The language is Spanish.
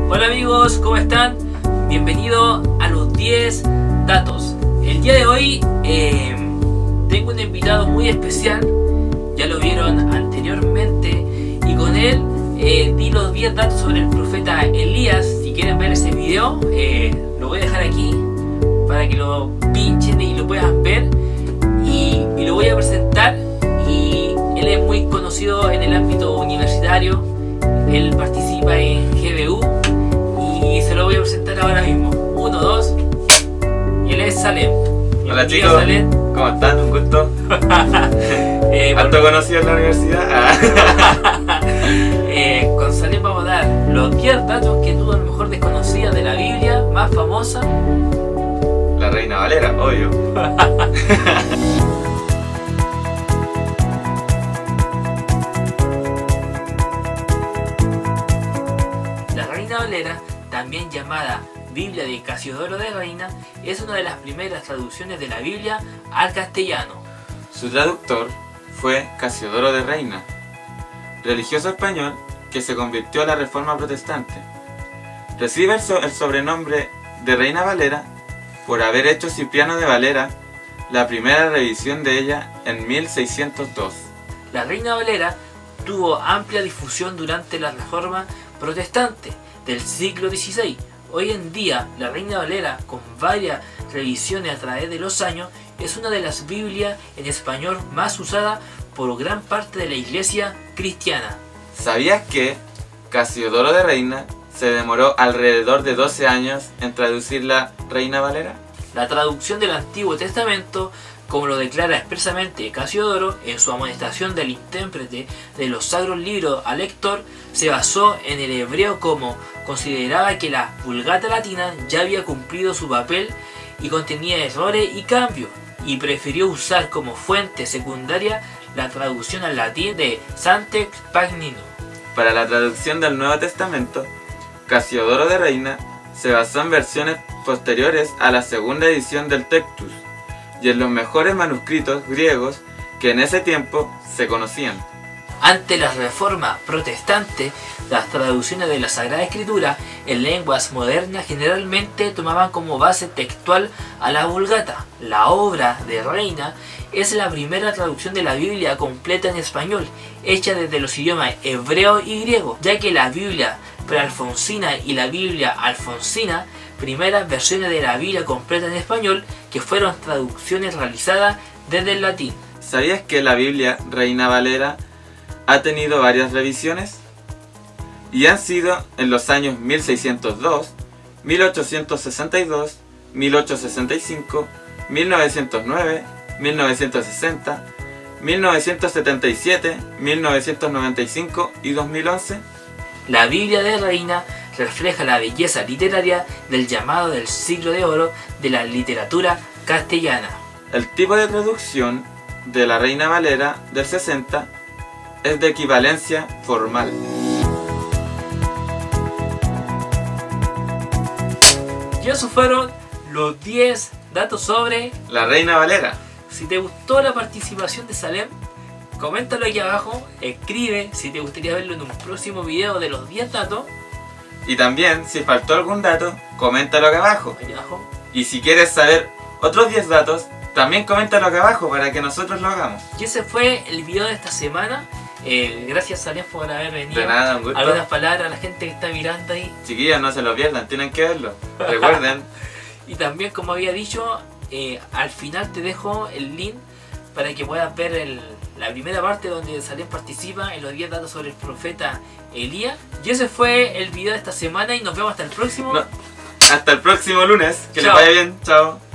Hola amigos, ¿cómo están? Bienvenido a los 10 datos. El día de hoy tengo un invitado muy especial. Ya lo vieron anteriormente y con él di los 10 datos sobre el profeta Elías. Si quieren ver ese video, lo voy a dejar aquí para que lo pinchen y lo puedan ver, y lo voy a presentar. Y él es muy conocido en el ámbito universitario. Él participa en GBU y se lo voy a presentar ahora mismo. 1, 2, y él es Salem. Hola chicos, Salem. ¿Cómo están? Un gusto. ¿Cuánto conocido en la universidad? Con Salem vamos a dar los 10 datos que tú a lo mejor desconocías de la Biblia más famosa. La Reina Valera, obvio. La Reina Valera, también llamada Biblia de Casiodoro de Reina, es una de las primeras traducciones de la Biblia al castellano. Su traductor fue Casiodoro de Reina, religioso español que se convirtió a la Reforma Protestante. Recibe el sobrenombre de Reina Valera por haber hecho Cipriano de Valera la primera revisión de ella en 1602. La Reina Valera tuvo amplia difusión durante la Reforma Protestante del siglo XVI. Hoy en día, la Reina Valera, con varias revisiones a través de los años, es una de las Biblias en español más usada por gran parte de la Iglesia cristiana. ¿Sabías que Casiodoro de Reina se demoró alrededor de 12 años en traducir la Reina Valera? La traducción del Antiguo Testamento, como lo declara expresamente Casiodoro en su amonestación del intérprete de los Sagros Libros al lector, se basó en el hebreo, como consideraba que la Vulgata Latina ya había cumplido su papel y contenía errores y cambios, y prefirió usar como fuente secundaria la traducción al latín de Santex Pagnino. Para la traducción del Nuevo Testamento, Casiodoro de Reina se basó en versiones posteriores a la segunda edición del Textus y en los mejores manuscritos griegos que en ese tiempo se conocían. Ante la Reforma Protestante, las traducciones de la Sagrada Escritura en lenguas modernas generalmente tomaban como base textual a la Vulgata. La obra de Reina es la primera traducción de la Biblia completa en español, hecha desde los idiomas hebreo y griego, ya que la Biblia prealfonsina y la Biblia alfonsina, primeras versiones de la Biblia completa en español, que fueron traducciones realizadas desde el latín. ¿Sabías que la Biblia Reina Valera ha tenido varias revisiones? Y han sido en los años 1602, 1862, 1865, 1909, 1960, 1977, 1995 y 2011. La Biblia de Reina refleja la belleza literaria del llamado del siglo de oro de la literatura castellana. El tipo de traducción de la Reina Valera del 60 es de equivalencia formal. Y esos fueron los 10 datos sobre la Reina Valera. Si te gustó la participación de Salem, coméntalo aquí abajo, escribe si te gustaría verlo en un próximo video de los 10 datos. Y también, si faltó algún dato, coméntalo acá abajo. Aquí abajo. Y si quieres saber otros 10 datos, también coméntalo acá abajo para que nosotros lo hagamos. Y ese fue el video de esta semana. Gracias Salem por haber venido. De nada, un gusto. Algunas palabras a la gente que está mirando ahí. Chiquillos, no se lo pierdan, tienen que verlo. Recuerden. Y también, como había dicho, al final te dejo el link para que puedas ver la primera parte donde Salem participa en los 10 datos sobre el profeta Elías. Y ese fue el video de esta semana y nos vemos hasta el próximo. Hasta el próximo lunes. Que Chao. les vaya bien. Chao.